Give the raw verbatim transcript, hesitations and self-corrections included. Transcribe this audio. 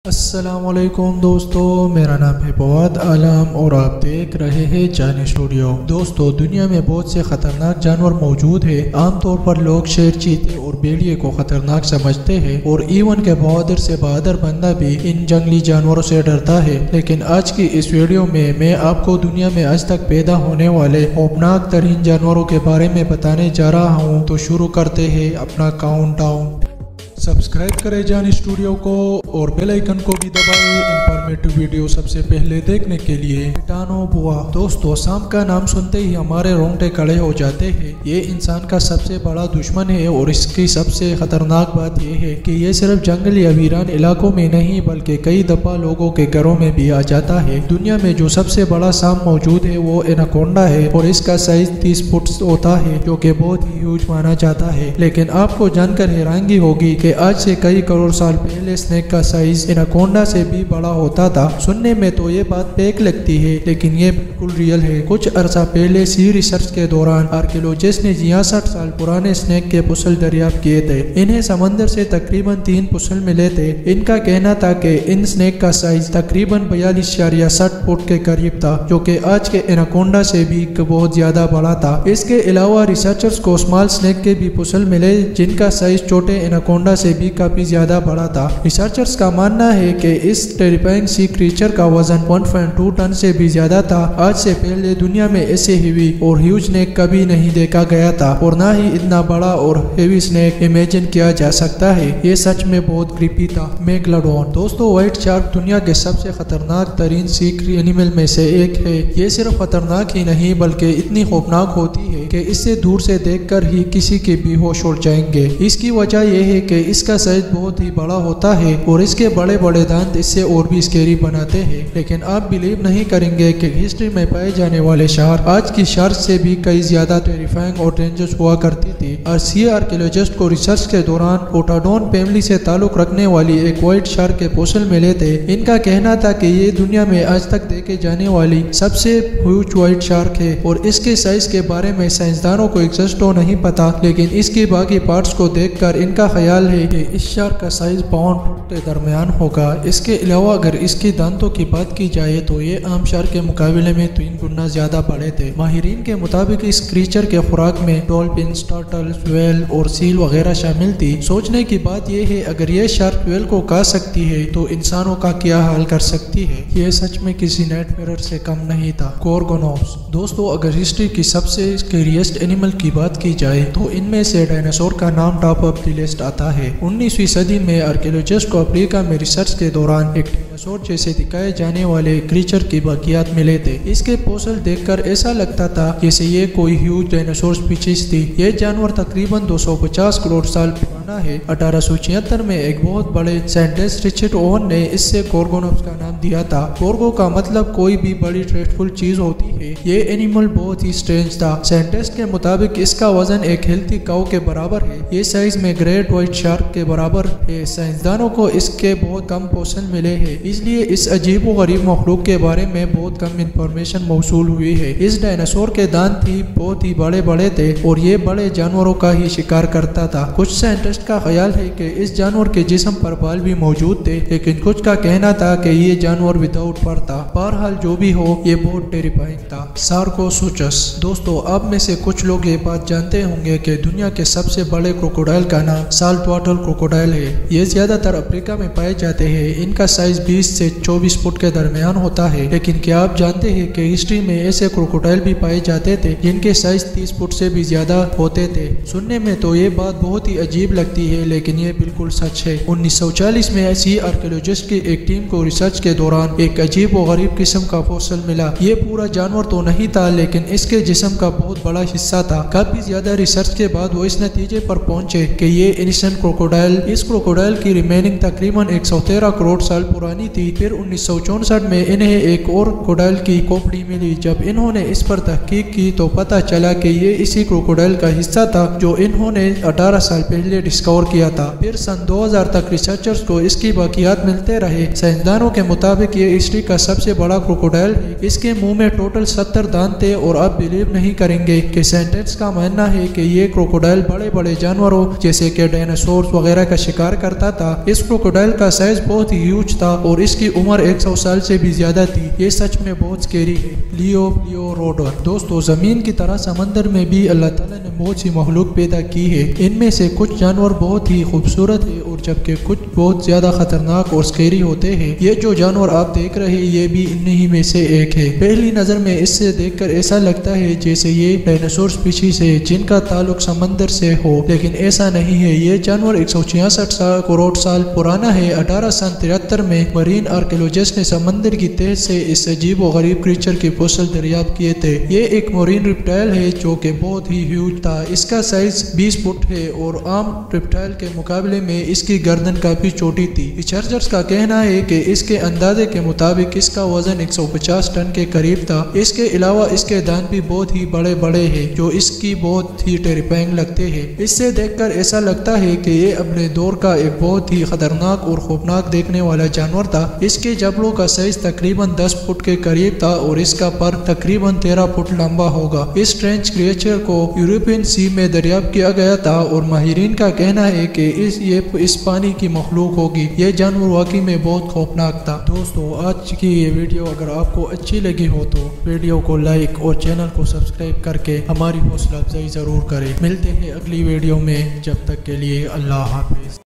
السلام علیکم دوستو، میرا نام ہے فواد عالم اور آپ دیکھ رہے ہیں چائنی اسٹوڈیو۔ دوستو، دنیا میں بہت سے خطرناک جانور موجود ہیں۔ عام طور پر لوگ شیر، چیتے اور بھیڑیے کو خطرناک سمجھتے ہیں اور ایون کے بہادر سے بہادر بندہ بھی ان جنگلی جانوروں سے ڈرتا ہے، لیکن آج کی اس ویڈیو میں میں آپ کو دنیا میں آج تک پیدا ہونے والے خوفناک ترین جانوروں کے بارے میں بتانے جا رہا ہوں۔ تو شروع کرتے ہیں اپنا کاؤنٹ ڈاؤن۔ سبسکرائب کریں جان اسٹوڈیو کو اور بیل آئیکن کو بھی دبائیں انفارمیٹو ویڈیو سب سے پہلے دیکھنے کے لیے۔ ٹیٹانو بوا۔ دوستو، سانپ کا نام سنتے ہی ہمارے رونگٹے کھڑے ہو جاتے ہیں۔ یہ انسان کا سب سے بڑا دشمن ہے اور اس کی سب سے خطرناک بات یہ ہے کہ یہ صرف جنگل یا ویران علاقوں میں نہیں بلکہ کئی دفعہ لوگوں کے گھروں میں بھی آ جاتا ہے۔ دنیا میں جو سب سے بڑا سانپ موجود ہے وہ ایناکونڈا ہے اور اس کا سائز تیس فٹ ہوتا ہے، جو کہ بہت ہی ہیوج مانا جاتا ہے۔ لیکن آپ کو جان کر حیرانگی ہوگی کہ آج سے کئی کروڑ سال پہلے سنیک کا سائز ایناکونڈا سے بھی بڑا ہوتا تھا۔ سننے میں تو یہ بات فیک لگتی ہے، لیکن یہ بالکل ریئل ہے۔ کچھ عرصہ پہلے سی ریسرچ کے دوران آرکیولوجسٹ نے چھیاسٹھ سال پرانے سنیک کے پسل دریافت کیے تھے۔ انہیں سمندر سے تقریباً تین پسل ملے تھے۔ ان کا کہنا تھا کہ ان سنیک کا سائز تقریباً بیالیس اشاریہ ساٹھ فٹ کے قریب تھا، جو کہ آج کے ایناکونڈا سے بھی بہت زیادہ بڑا تھا۔ اس کے علاوہ ریسرچرز کو اسمال سنیک کے بھی پسل ملے جن کا سائز چھوٹے ایناکونڈا سے بھی کافی زیادہ بڑا تھا۔ ریسرچرز کا ماننا ہے کہ اس ٹیریفائنگ سی کریچر کا وزن ایک پوائنٹ دو ٹن سے بھی زیادہ تھا۔ آج سے پہلے دنیا میں ایسے ہیوی اور ہیوج سنیک کبھی نہیں دیکھا گیا تھا اور نہ ہی اتنا بڑا اور ہیوی سنیک امیجن کیا جا سکتا ہے۔ یہ سچ میں بہت کریپی تھا۔ میگلاڈون۔ دوستو، وائٹ شارک دنیا کے سب سے خطرناک ترین سی اینیمل میں سے ایک ہے۔ یہ صرف خطرناک ہی نہیں بلکہ اتنی خوفناک ہوتی ہے کہ اس سے دور سے دیکھ کر ہی کسی کے بھی ہوش اڑ جائیں گے۔ اس کی وجہ یہ ہے کہ اس کا سائز بہت ہی بڑا ہوتا ہے اور اس کے بڑے بڑے دانت اس سے اور بھی اسکیری بناتے ہیں۔ لیکن آپ بلیو نہیں کریں گے کہ ہسٹری میں پائے جانے والے شارک آج کی شارک سے بھی کئی زیادہ ٹیریفائنگ اور ڈینجرس ہوا کرتی تھی۔ سی آرکیولوجسٹ کو ریسرچ کے دوران اوٹاڈون فیملی سے تعلق رکھنے والی ایک وائٹ شارک کے فوسل ملے تھے۔ ان کا کہنا تھا کہ یہ دنیا میں آج تک دیکھے جانے والی سب سے ہیوج وائٹ شارک ہے اور اس کے سائز کے بارے میں سائنسدانوں کو ایگزیکٹ تو نہیں پتا، لیکن اس کی باقی پارٹس کو دیکھ کر ان کا خیال ہے کہ اس شارک کا سائز پاؤنڈ فٹ کے درمیان ہوگا۔ اس کے علاوہ اگر اس کے دانتوں کی بات کی جائے تو یہ عام شارک کے مقابلے میں تین گنا زیادہ بڑے تھے۔ ماہرین کے مطابق اس کریچر کے خوراک میں ڈولفنز، ٹرٹلز، ویل اور سیل وغیرہ شامل تھی۔ سوچنے کی بات یہ ہے اگر یہ شارک ویل کو کھا سکتی ہے تو انسانوں کا کیا حال کر سکتی ہے۔ یہ سچ میں کسی نیٹ میرر سے کم نہیں تھا۔ گورگونوس۔ دوستو، اگر ہسٹری کی سب سے اسکیریسٹ اینیمل کی بات کی جائے تو ان میں سے ڈائناسور کا نام ٹاپ آف دی لسٹ آتا ہے۔ انیسویں صدی میں آرکیولوجسٹ کو افریقہ میں ریسرچ کے دوران ایک ڈائناسور جیسے دکھائے جانے والے کریچر کی باقیات ملے تھے۔ اس کے فوسل دیکھ کر ایسا لگتا تھا جیسے یہ کوئی ہیوج ڈائناسور اسپیشیز تھی۔ یہ جانور تقریباً دو سو پچاس کروڑ سال پرانا ہے۔ اٹھارہ سو چھہتر میں ایک بہت بڑے سائنٹسٹ رچرڈ اوون نے اس سے گورگونوس کا نام دیا تھا۔ گورگو کا مطلب کوئی بھی بڑی ڈریڈفل چیز ہوتی ہے۔ یہ اینیمل بہت ہی اسٹرینج تھا۔ سائنٹسٹ کے مطابق اس کا وزن ایک ہیلتھی کاؤ کے برابر ہے۔ یہ سائز میں گریٹ وائٹ شارک کے برابر ہے۔ سائنسدانوں کو اس کے بہت کم فوسل ملے ہیں، اس لیے اس عجیب و غریب مخلوق کے بارے میں بہت کم انفارمیشن موصول ہوئی ہے۔ اس ڈائناسور کے دانت ہی بہت ہی بڑے بڑے تھے اور یہ بڑے جانوروں کا ہی شکار کرتا تھا۔ کچھ سائنٹسٹ کا خیال ہے کہ اس جانور کے جسم پر بال بھی موجود تھے، لیکن کچھ کا کہنا تھا کہ یہ جانور وداؤٹ پر تھا۔ بہرحال جو بھی ہو، یہ بہت ٹیریفائنگ تھا۔ سارکوسوچس۔ دوستو، آپ میں سے کچھ لوگ یہ بات جانتے ہوں گے کہ دنیا کے سب سے بڑے کروکوڈائل کا نام سالٹ واٹر کروکوڈائل ہے۔ یہ زیادہ تر افریقہ میں پائے جاتے ہیں۔ ان کا سائز بیس سے چوبیس فٹ کے درمیان ہوتا ہے۔ لیکن کیا آپ جانتے ہیں کہ ہسٹری میں ایسے کروکوڈائل بھی پائے جاتے تھے جن کے سائز تیس فٹ سے بھی زیادہ ہوتے تھے؟ سننے میں تو یہ بات بہت ہی عجیب لگتی ہے، لیکن یہ بالکل سچ ہے۔ انیس سو چالیس میں ایسی آرکیولوجسٹ کی ایک ٹیم کو ریسرچ کے دوران ایک عجیب و غریب قسم کا فوسل ملا۔ یہ پورا جانور تو نہیں تھا، لیکن اس کے جسم کا بہت بڑا حصہ تھا۔ کافی زیادہ ریسرچ کے بعد وہ اس نتیجے پر پہنچے کہ یہ انسینٹ کروکوڈائل اس کروکوڈائل کی ریمیننگ تقریباً ایک سو تیرہ کروڑ سال پرانی बनी थी। फिर उन्नीस सौ चौसठ में इन्हें एक और क्रोकोडाइल की खोपड़ी मिली। जब इन्होंने इस पर तहकीक की तो पता चला कि ये इसी क्रोकोडाइल का हिस्सा था जो इन्होंने अठारह साल पहले डिस्कवर किया था। फिर सन दो हज़ार तक रिसर्चर्स को इसकी बाकियात मिलते रहे। साइंसदानों के मुताबिक ये हिस्ट्री का सबसे बड़ा क्रोकोडाइल है। इसके मुंह में टोटल सत्तर दांत थे और आप बिलीव नहीं करेंगे कि साइंटिस्ट का मानना है कि ये क्रोकोडाइल बड़े बड़े जानवरों जैसे कि डायनासोर वगैरह का शिकार करता था। इस क्रोकोडाइल का साइज बहुत ही ह्यूज था और इसकी उम्र एक सौ साल से भी ज्यादा थी। ये सच में बहुत स्केरी है। लियो प्लियोरोडर। दोस्तों, जमीन की तरह समंदर में भी अल्लाह ताला ने बहुत सी मखलूक पैदा की है। इनमें से कुछ जानवर बहुत ही खूबसूरत है और जबकि कुछ बहुत ज्यादा खतरनाक और स्केरी होते हैं। ये जो जानवर आप देख रहे हैं ये भी इन्हीं में से एक है। पहली नजर में इससे देखकर ऐसा लगता है जैसे ये डायनासोर स्पीशीज है जिनका ताल्लुक समंदर से हो, लेकिन ऐसा नहीं है। ये जानवर एक सौ छियासठ करोड़ साल पुराना है। अठारह सौ तिहत्तर में मरीन आर्कियोलॉजिस्ट ने समंदर की तह से इस अजीब और गरीब क्रीचर के फॉसिल दरियाफ्त किए थे। ये एक मरीन रिप्टाइल है जो कि बहुत ही ह्यूज था। इसका साइज बीस फुट है और आम रिप्टाइल के मुकाबले में इसकी गर्दन काफी छोटी थी। रिसर्चर्स का कहना है कि इसके अंदाजे के मुताबिक इसका वजन एक सौ पचास टन के करीब था। इसके अलावा इसके दांत भी बहुत ही बड़े बड़े हैं जो इसकी बहुत ही टेरिफाइंग लगते हैं। इससे देखकर ऐसा लगता है कि ये अपने दौर का एक बहुत ही खतरनाक और खौफनाक देखने वाला जानवर था। इसके जबड़ों का साइज तकरीबन दस फुट के करीब था और इसका पर तकरीबन तेरह फुट लंबा होगा। इस स्ट्रेंज क्रिएचर को यूरोपियन सी में दरियाफ्त किया गया था और माहिरीन का कहना है कि इस ये इस पानी की मखलूक होगी। ये जानवर वाकई में बहुत खौफनाक था। दोस्तों, आज की ये वीडियो अगर आपको अच्छी लगी हो तो वीडियो को लाइक और चैनल को सब्सक्राइब करके हमारी हौसला अफजाई जरूर करें। मिलते हैं अगली वीडियो में, जब तक के लिए अल्लाह हाफिज।